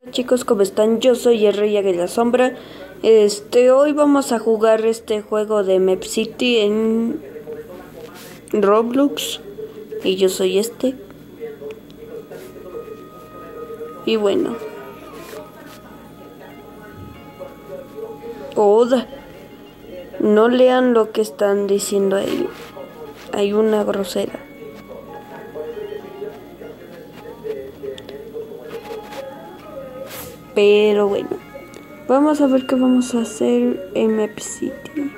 Chicos, ¿cómo están? Yo soy el Rey de la Sombra. Hoy vamos a jugar este juego de Map City en Roblox. Y yo soy Y bueno. Oda. No lean lo que están diciendo ahí. Hay una grosera. Pero bueno. Vamos a ver qué vamos a hacer en Map City.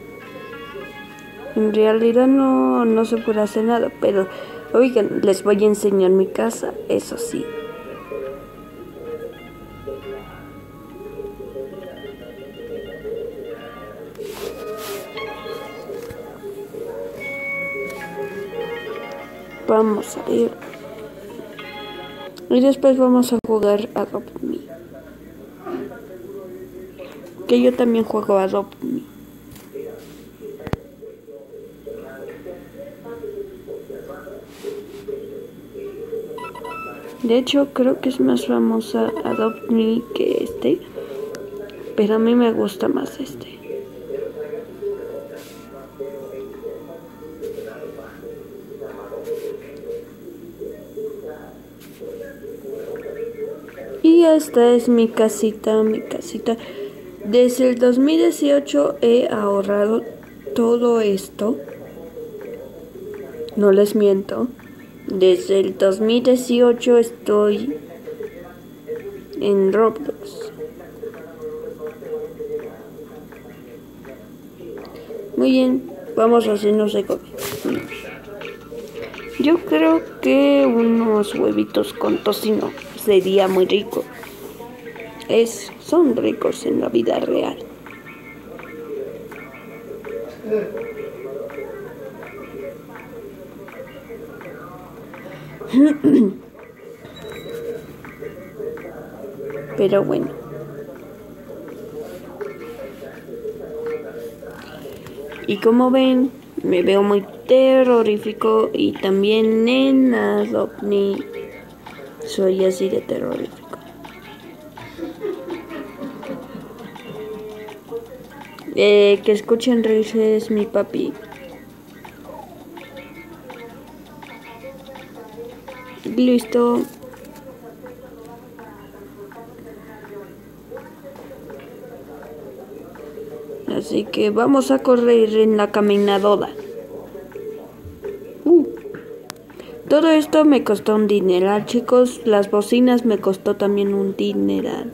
En realidad no se puede hacer nada, pero oigan, les voy a enseñar mi casa, eso sí. Vamos a ir. Y después vamos a jugar Adopt Me. Que yo también juego Adopt Me. De hecho, creo que es más famosa Adopt Me que pero a mí me gusta más Y esta es mi casita. Desde el 2018 he ahorrado todo esto. No les miento. Desde el 2018 estoy en Roblox. Muy bien, vamos a hacernos de comer. Yo creo que unos huevitos con tocino sería muy rico. Son ricos en la vida real. Pero bueno. Y como ven, me veo muy terrorífico y también en Adopt Me soy así de terrorífico. Que escuchen risas mi papi. Listo. Así que vamos a correr en la caminadora. Todo esto me costó un dineral, chicos. Las bocinas me costó también un dineral.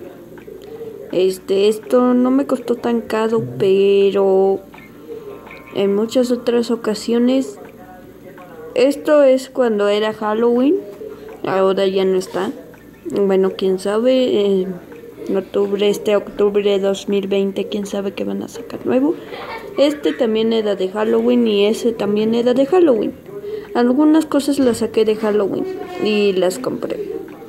Esto no me costó tan caro, pero en muchas otras ocasiones. Esto es cuando era Halloween. Ahora ya no está. Bueno, quién sabe. Octubre de 2020, quién sabe qué van a sacar nuevo. También era de Halloween y ese también era de Halloween. Algunas cosas las saqué de Halloween y las compré.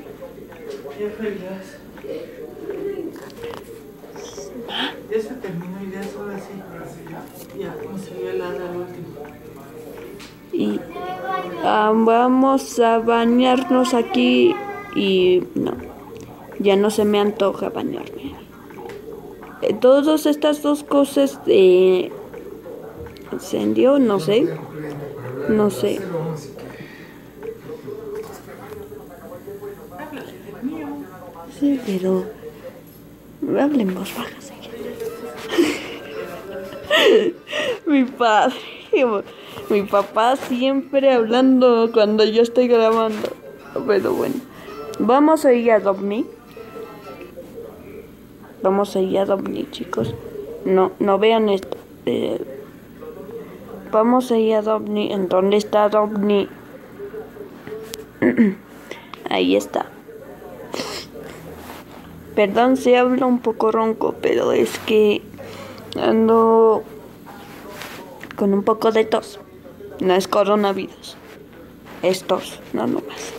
Ya se terminó y ya solo así. Ya, me salió la última. Y vamos a bañarnos aquí y no, ya no se me antoja bañarme. Todas estas dos cosas de incendio, no sé. Sí, pero hablen en voz baja. Mi papá siempre hablando cuando yo estoy grabando. Pero bueno, vamos a ir a Adopt Me. Chicos. No vean esto. Vamos a ir a Adopt Me. ¿En dónde está Adopt Me? Ahí está. Perdón, se habla un poco ronco, pero es que ando con un poco de tos. No es coronavirus. Es tos, no más.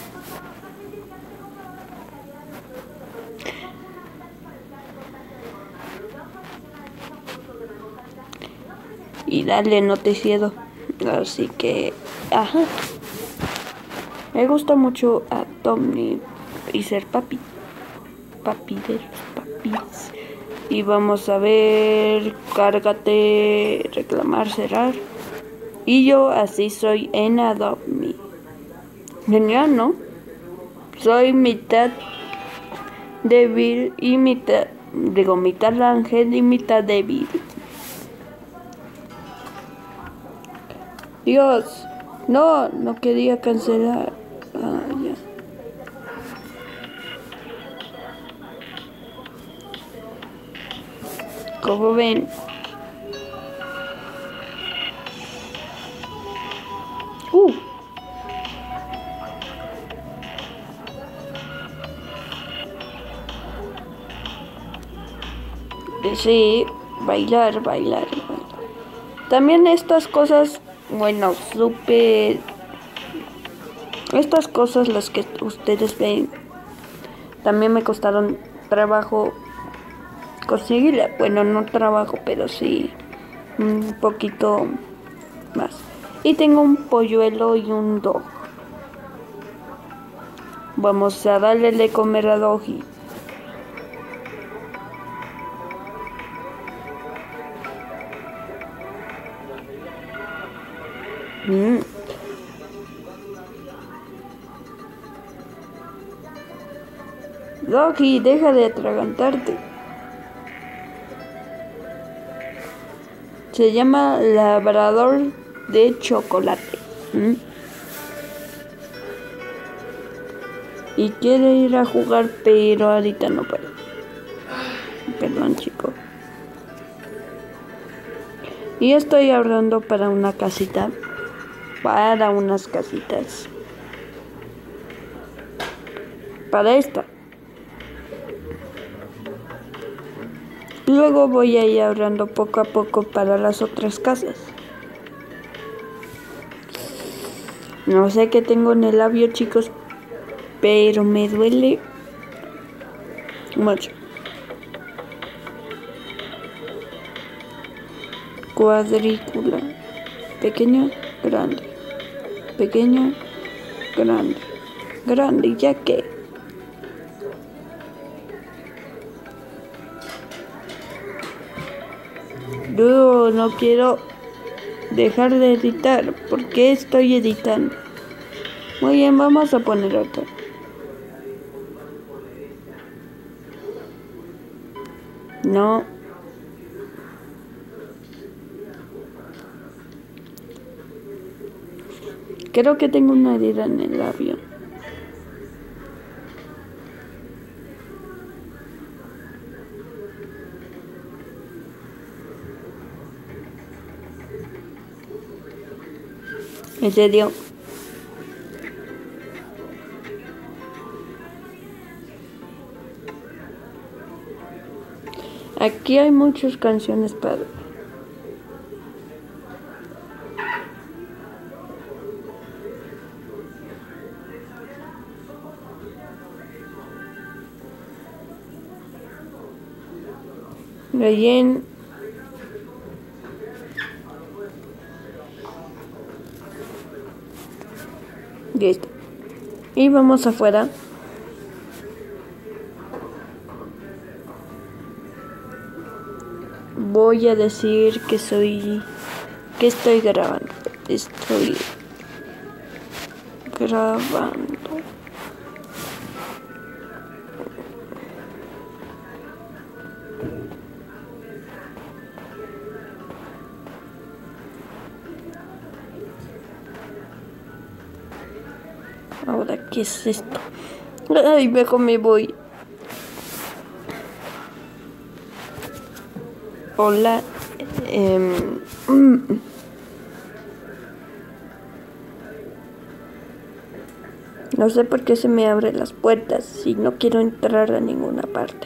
Y dale noticiero. Así que, ajá. Me gusta mucho a Tommy y ser papi. papi de los papis. Y vamos a ver, cárgate, reclamar, cerrar. Y yo así soy en Adopt Me. Genial, ¿no? Soy mitad débil y mitad ángel y mitad débil. Dios, no quería cancelar. Ah, ya. Como ven, sí, bailar. También estas cosas, bueno, estas cosas las que ustedes ven, también me costaron trabajo conseguirla. Bueno, no trabajo, pero sí un poquito más. Y tengo un polluelo y un dog. Vamos a darle de comer a Doggy. Doggy, deja de atragantarte. Se llama labrador de chocolate. Y quiere ir a jugar, pero ahorita no puede. Perdón, chico. Y estoy ahorrando para una casita. Para unas casitas. Para esta. Luego voy a ir ahorrando poco a poco para las otras casas. No sé qué tengo en el labio, chicos, pero me duele mucho. Cuadrícula. Pequeño, grande. Pequeño, grande. Grande, ya que. Yo no quiero dejar de editar. ¿Por qué estoy editando? Muy bien, vamos a poner otro. No. Creo que tengo una herida en el labio. ¿En serio? Aquí hay muchas canciones para... Bien. Listo. Y vamos afuera. Voy a decir que estoy grabando. Estoy grabando. Ahora, ¿qué es esto? Ay, mejor me voy. Hola. No sé por qué se me abren las puertas si no quiero entrar a ninguna parte.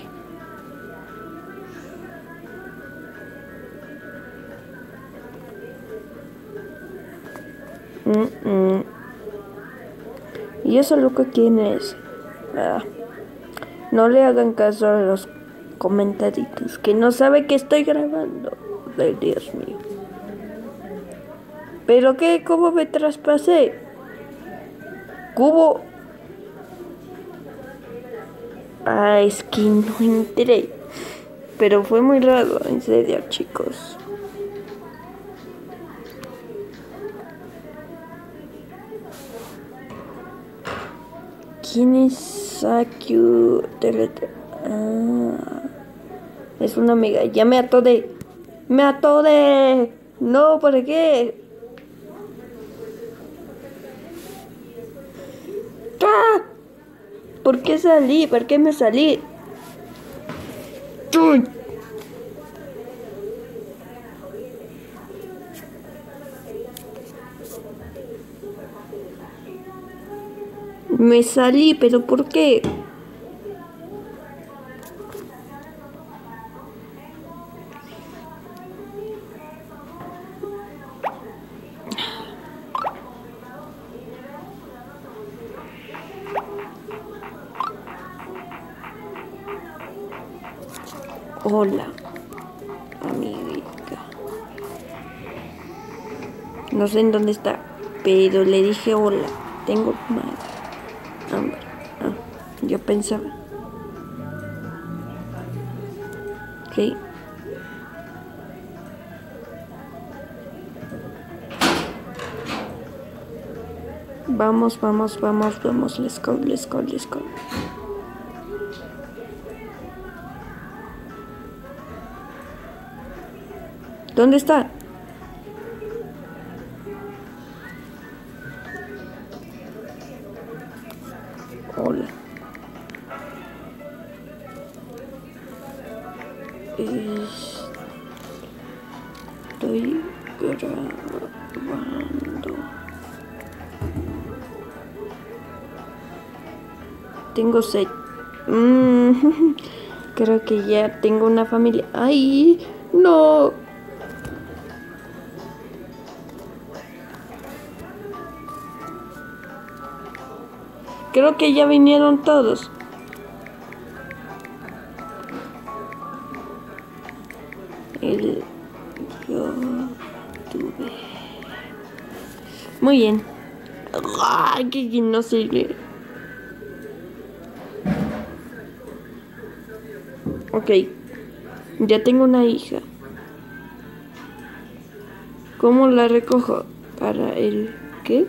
¿Y eso loco quién es? No le hagan caso a los comentaritos, que no sabe que estoy grabando. Ay, Dios mío. ¿Pero qué? ¿Cómo me traspasé? ¿Cubo? Ah, es que no entré. Pero fue muy raro, en serio, chicos. ¿Quién es Sakyu? Ah, es una amiga. Ya me atodé. ¡Me atodé! No, ¿por qué? ¡Ah! ¿Por qué salí? ¿Por qué me salí? ¡Uy! Me salí, pero ¿por qué? Hola, amiguita. No sé en dónde está, pero le dije hola. Tengo hambre. Ah, yo pensaba. Sí. Vamos, vamos, vamos, vamos. Let's go, let's go, let's go. ¿Dónde está? Hola. Estoy grabando. Tengo sed. Creo que ya tengo una familia. ¡Ay! ¡No! Creo que ya vinieron todos. YouTube. Muy bien. ¡Ay, que no sirve! Ok. Ya tengo una hija. ¿Cómo la recojo? Para el... ¿qué?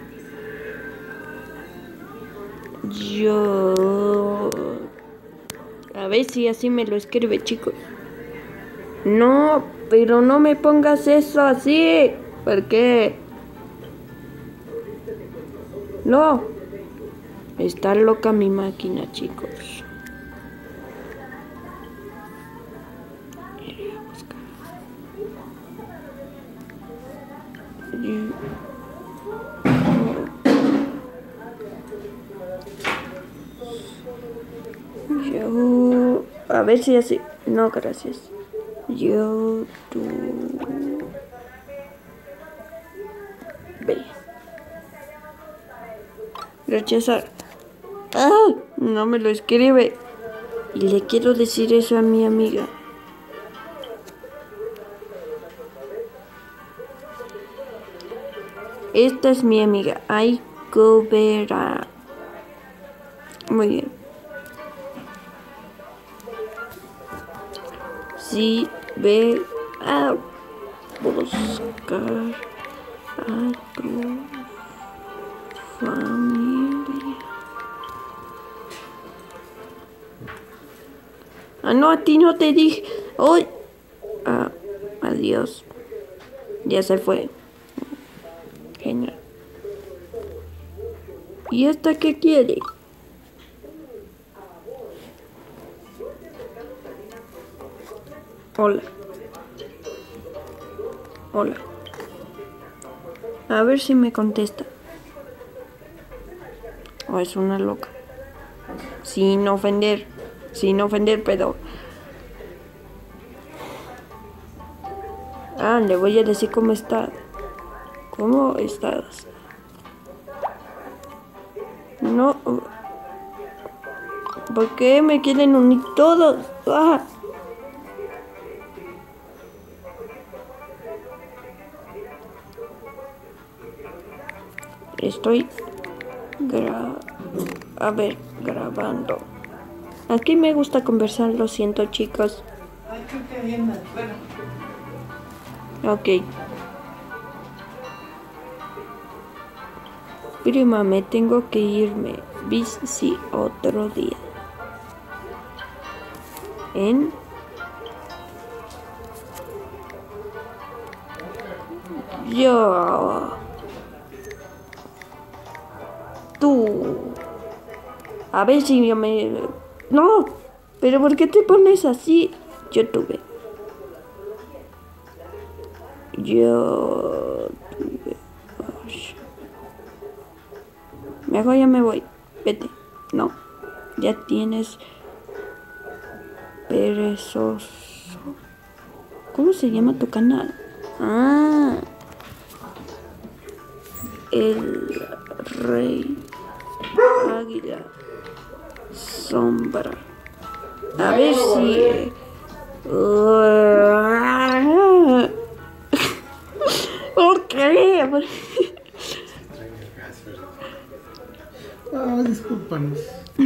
Yo... A ver si así me lo escribe, chicos. No, pero no me pongas eso así. ¿Por qué? No. Está loca mi máquina, chicos. Yo... A ver si así... No, gracias. YouTube. Ve. Rechazar. ¡Ah! No me lo escribe. Y le quiero decir eso a mi amiga. Esta es mi amiga. Aiko Vera. Muy bien. Sí, ve a buscar a tu familia. Ah, no, a ti no te dije. Hoy. Ah, adiós. Ya se fue. Genial. ¿Y esta qué quiere? Hola. Hola. A ver si me contesta. O es una loca. Sin ofender. Sin ofender, pero... Ah, le voy a decir cómo está. ¿Cómo estás? No. ¿Por qué me quieren unir todos? ¡Ah! Estoy grabando. Aquí me gusta conversar, lo siento, chicos. Ay, creo que viene afuera. Ok. Prima, me tengo que irme. Bici otro día. Yo. Tú. A ver si yo me... No. Pero ¿por qué te pones así? Yo tuve. Mejor ya me voy. Vete. No. Ya tienes... Perezoso. ¿Cómo se llama tu canal? Ah. El Rey Águila Sombra. A ver si... ¿Por qué? Discúlpanos.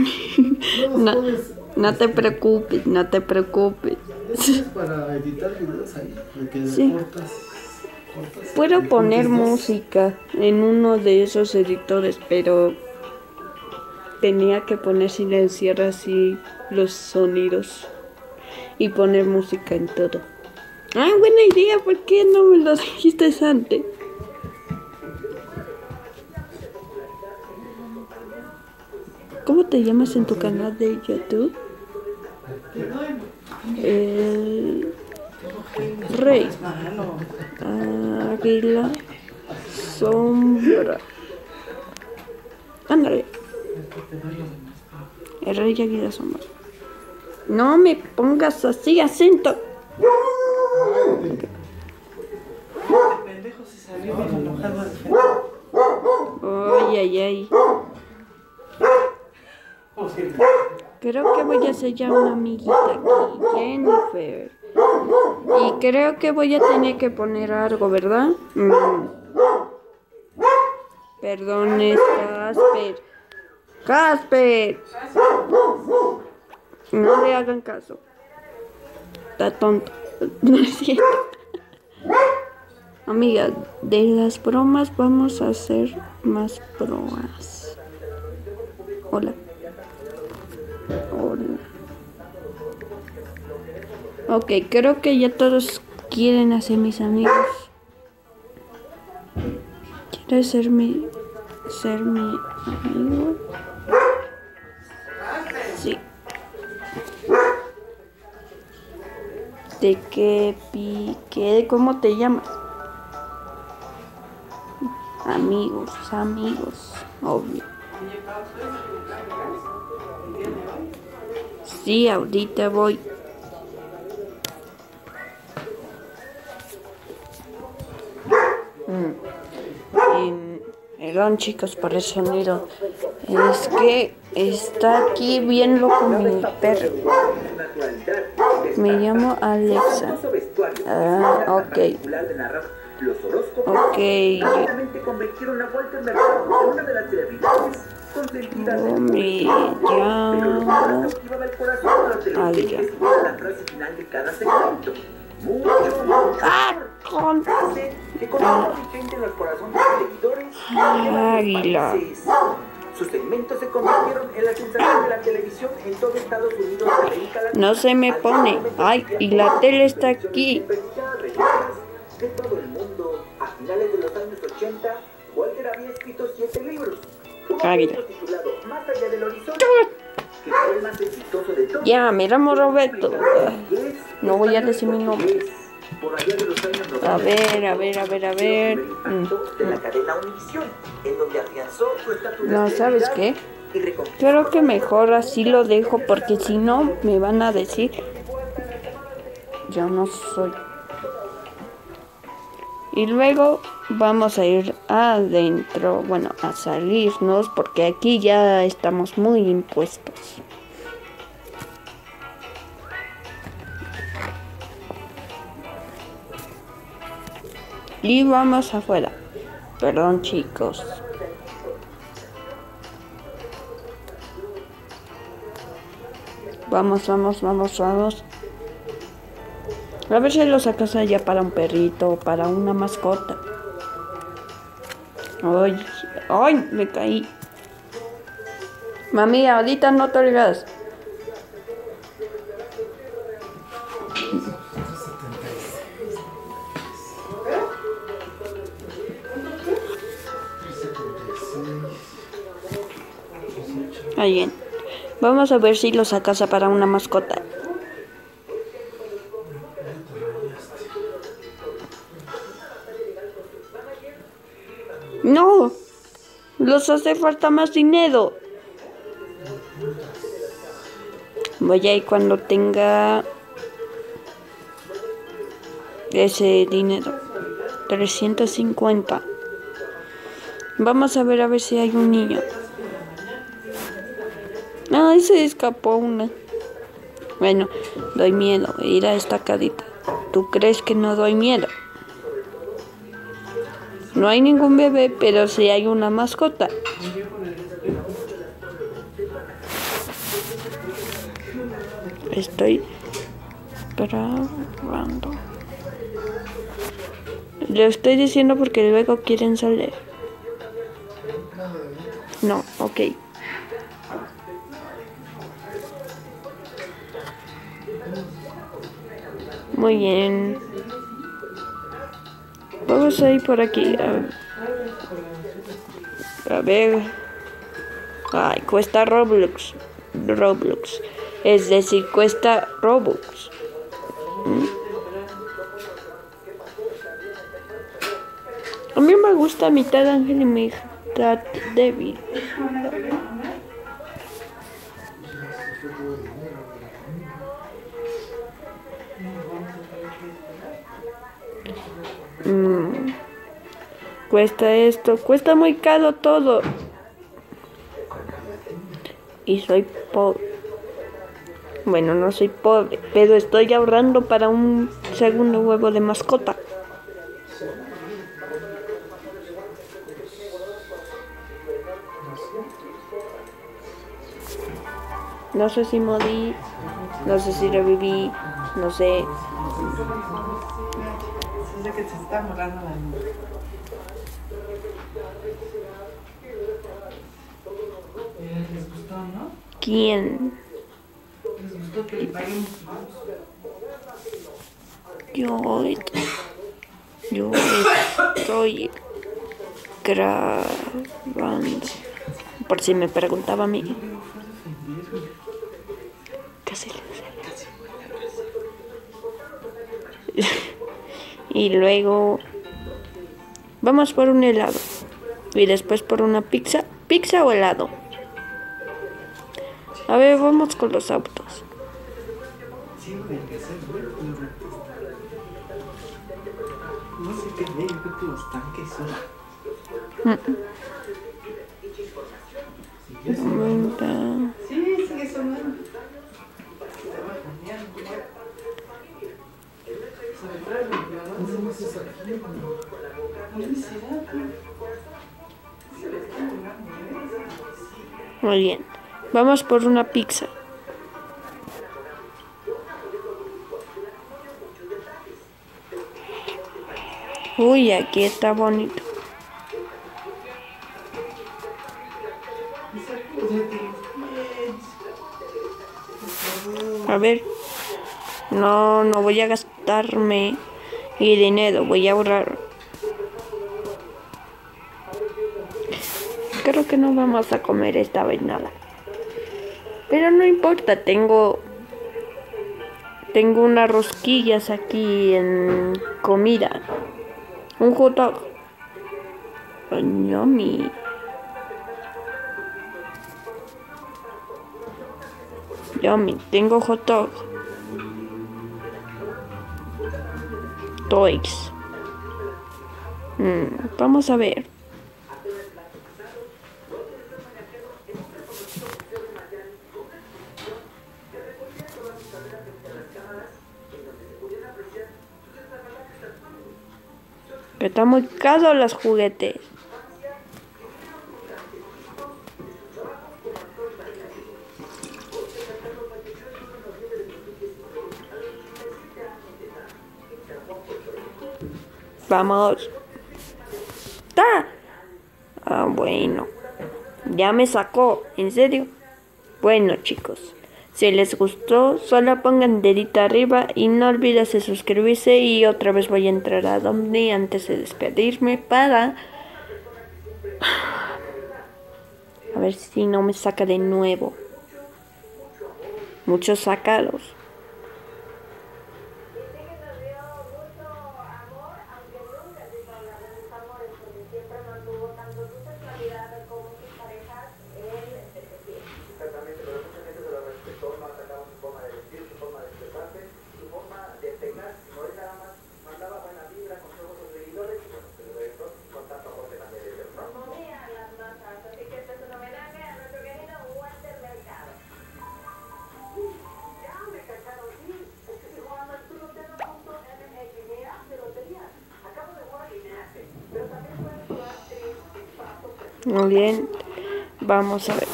No te preocupes, no te preocupes. Para editar videos ahí, porque Sí. cortas. Puedo poner música en uno de esos editores, pero tenía que poner silenciar así los sonidos y poner música en todo. Ah, buena idea, ¿por qué no me lo dijiste antes? ¿Cómo te llamas en tu canal de YouTube? El Rey Águila Sombra. Ándale. El Rey Águila Sombra. No me pongas así, acento. El pendejo se salió bien enojado al frente. Ay, ay, ay. Creo que voy a sellar una amiguita aquí, Jennifer. Y creo que voy a tener que poner algo, ¿verdad? Perdón, es Casper. ¡Casper! No le hagan caso. Está tonto. No es cierto. Amiga, de las bromas vamos a hacer más bromas. Hola. Hola. Ok, creo que ya todos quieren hacer mis amigos. ¿Quieres ser mi amigo? Sí. ¿De qué piqué? ¿Cómo te llamas? Amigos, obvio. Sí, ahorita voy. Perdón, chicos, por el sonido. Es que está aquí bien loco mi perro. Me llamo Alexa. Ah, ok. Ok. Oh, me llamo Águila. ¡Ah, con! Águila. Sus segmentos se convirtieron en la sensación de la televisión en todo Estados Unidos, América Latina. No se me pone. Ay, y la tele está aquí. De todo el mundo, a finales de los años 80, Walter había escrito 7 libros. Águila. Titulado Más allá del horizonte, que fue el más exitoso de todos. Ya, me llamo Roberto. No voy a decir mi nombre. Por allá de los años 90, A ver. de la cadena Univisión, en donde afianzó su estatus de No, ¿sabes qué? y reconquistó. Creo que mejor así lo dejo porque si no me van a decir yo no soy. Y luego vamos a ir adentro, bueno, a salirnos porque aquí ya estamos muy impuestos. Y vamos afuera. Perdón, chicos. Vamos, vamos, vamos, vamos. A ver si lo sacas allá para un perrito, para una mascota. Ay, ay, me caí. Mami, ahorita no te olvides. Ahí bien. Vamos a ver si lo sacas para una mascota. No, los hace falta más dinero. Voy a ir cuando tenga ese dinero. 350. Vamos a ver si hay un niño. Ay, se escapó una. Bueno, doy miedo. Ir a esta carita. ¿Tú crees que no doy miedo? No hay ningún bebé, pero sí hay una mascota. Estoy grabando. Lo estoy diciendo porque luego quieren salir. No, ok. Muy bien. Vamos a ir por aquí. A ver. Ay, cuesta Roblox. Es decir, cuesta Robux. A mí me gusta mitad ángel y mitad débil. Cuesta esto, cuesta muy caro todo. Y soy pobre. Bueno, no soy pobre, pero estoy ahorrando para un segundo huevo de mascota. No sé si morí, no sé si reviví, no sé. Es de que se está morando la niña. ¿Les gustó, no? ¿Quién? ¿Les gustó que le paguemos? Yo estoy grabando. Por si me preguntaba a mí. Casi le Y luego vamos por un helado. Y después por una pizza. ¿Pizza o helado? A ver, vamos con los autos. No sé qué ve, yo creo que los tanques son. Sí, sigue sonando. Muy bien. Vamos por una pizza. Uy, aquí está bonito. A ver. No voy a gastarme mi dinero, voy a ahorrar. Creo que no vamos a comer esta vez nada. Pero no importa, tengo unas rosquillas aquí en comida. Un hot dog. Oh, yummy. Yummy, tengo hot dog. Toys. Vamos a ver. Está muy caro los juguetes. Vamos. ¡Ta! Ah, bueno. Ya me sacó. ¿En serio? Bueno, chicos. Si les gustó, solo pongan dedito arriba y no olviden suscribirse. Y otra vez voy a entrar a donde antes de despedirme para... A ver si no me saca de nuevo. Muchos sacados. Exactamente, pero mucha gente se lo respetó, no atacaba su forma de vestir, su forma de expresarse, su forma de peinar, no es nada más, mandaba buena vibra con todos sus seguidores y bueno, se lo regresó con tanto aporte también de ¿no? Movían las masas, así que este es un homenaje a nuestro querido Walter Mercado. Ya me cacharon, sí. Juan Arturo Teno.mx, mira, de lotería. Acabo de jugar y me hace. Pero también puedes jugar paso. Muy bien. Vamos a ver.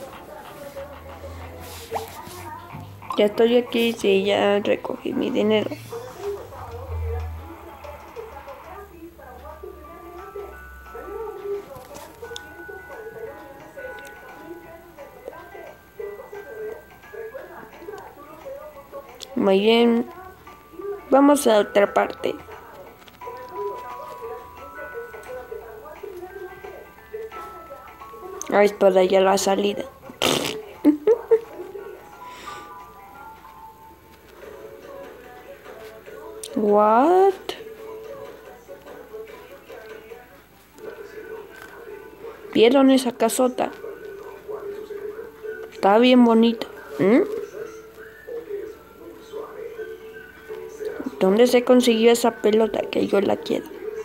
Ya estoy aquí, sí, ya recogí mi dinero. Muy bien. Vamos a otra parte. Ahí es por allá la salida. What? ¿Vieron esa casota? Está bien bonita. ¿Dónde se consiguió esa pelota que yo la quiero?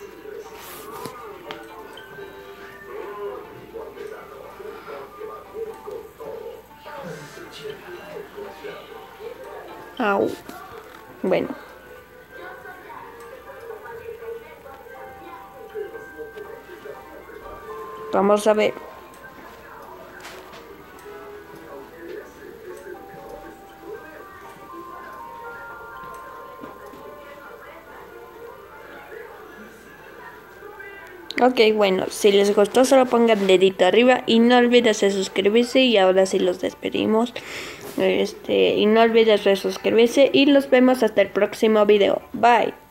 Au. Bueno. Vamos a ver. Ok, bueno, si les gustó solo pongan dedito arriba y no olvides de suscribirse y ahora sí los despedimos. Y no olvides de suscribirse y los vemos hasta el próximo video. Bye.